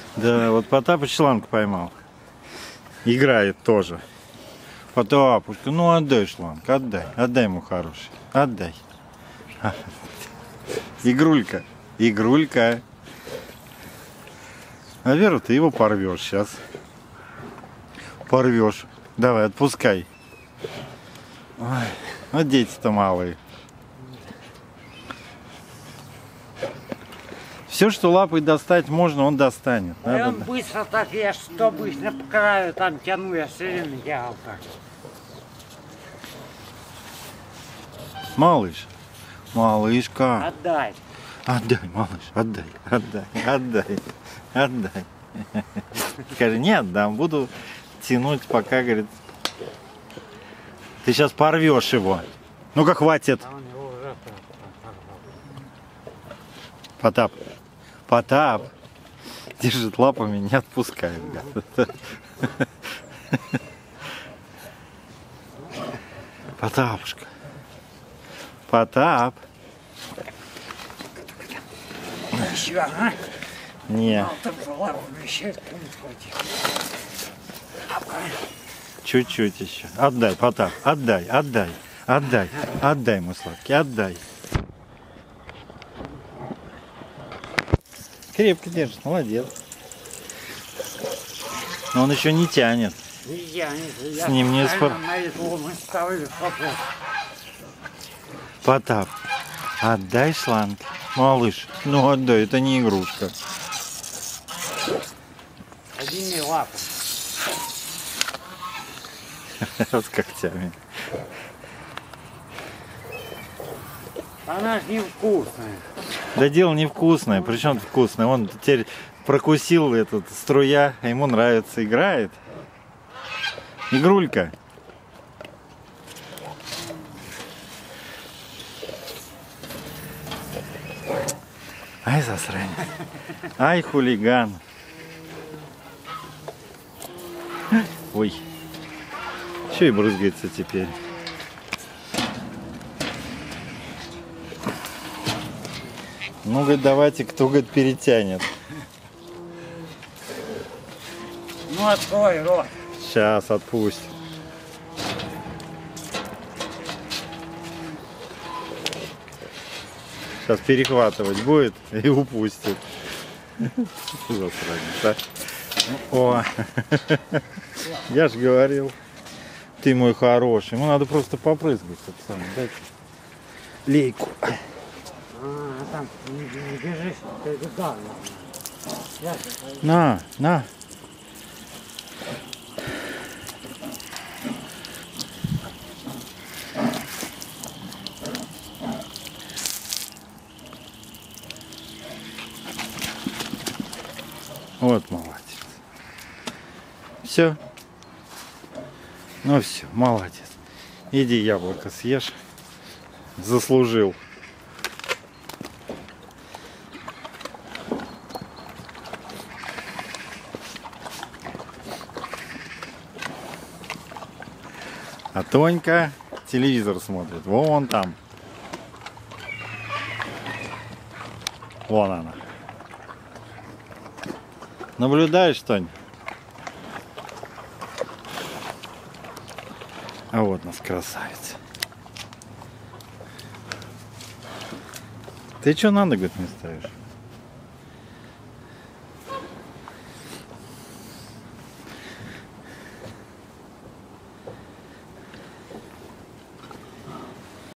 Да, вот Потапыч шланг поймал. Играет тоже. Потапушка, ну отдай шланг, отдай. Отдай ему хороший. Отдай. Игрулька. Игрулька. А Веру, ты его порвешь сейчас. Порвешь. Давай, отпускай. Ой, вот дети-то малые. Все, что лапой достать можно, он достанет. А он быстро так, я что быстро по краю там тяну, я все время делал так. Малыш, малышка. Отдай. Отдай, малыш, отдай, отдай, отдай, отдай. Скажи, не отдам, буду тянуть, пока, говорит, ты сейчас порвешь его. Ну-ка, хватит. А он его уже Потап, Потап. Держит лапами, не отпускает. Потапушка. Потап. еще, а? Не. Там же лапу вещает, Чуть-чуть еще. Отдай, Потап, отдай, отдай, отдай, отдай, мой сладкий, отдай. Крепко держит, молодец. Но он еще не тянет. С ним не спор. Потап, отдай шланг. Малыш, ну отдай, это не игрушка. Одними лапами. С когтями. Она ж невкусная. Да дело невкусное, причем вкусное. Он теперь прокусил этот струя, а ему нравится, играет. Игрулька. Ай, засранец. Ай, хулиган. Ой. Че и брызгается теперь. Ну, говорит, давайте, кто, говорит, перетянет. Ну, открой рот. Сейчас отпустим. Сейчас перехватывать будет и упустит. Засранец, а? О, я же говорил, ты мой хороший. Ему надо просто попрыгать. Дайте лейку. А, там не бежишь, ты туда. На. Вот молодец. Все. Ну все, молодец. Иди яблоко съешь. Заслужил. А Тонька телевизор смотрит. Вон там. Вон она. Наблюдаешь, Тонь? А вот нас красавица. Ты что на ногу не ставишь?